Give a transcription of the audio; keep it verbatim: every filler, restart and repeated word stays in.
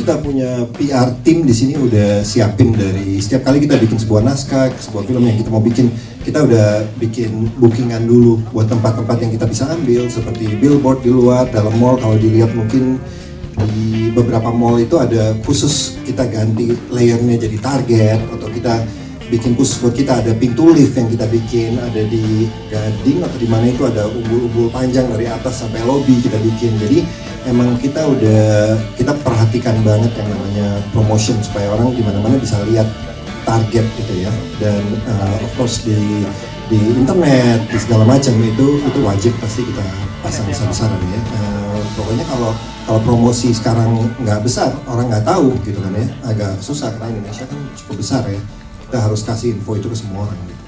kita punya P R tim di sini udah siapin dari setiap kali kita bikin sebuah naskah, sebuah film yang kita mau bikin, kita udah bikin bookingan dulu buat tempat-tempat yang kita bisa ambil seperti billboard di luar, dalam mall. Kalau dilihat mungkin di beberapa mall itu ada khusus kita ganti layernya jadi target, atau kita bikin khusus buat kita ada pintu lift yang kita bikin ada di Gading atau di mana itu ada umbul-umbul panjang dari atas sampai lobby kita bikin. Jadi emang kita udah kita perhatikan banget yang namanya promotion supaya orang di mana-mana bisa lihat target gitu ya. Dan uh, of course di di internet di segala macam itu itu wajib pasti kita pasang besar-besaran ya. Uh, pokoknya kalau kalau promosi sekarang nggak besar orang nggak tahu gitu kan ya, agak susah karena Indonesia kan cukup besar ya. Kita harus kasih info itu ke semua orang gitu.